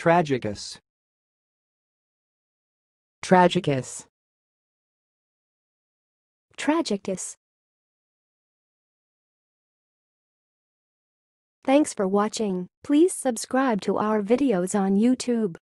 tragicose, tragicose, tragicose. Thanks for watching. Please subscribe to our videos on YouTube.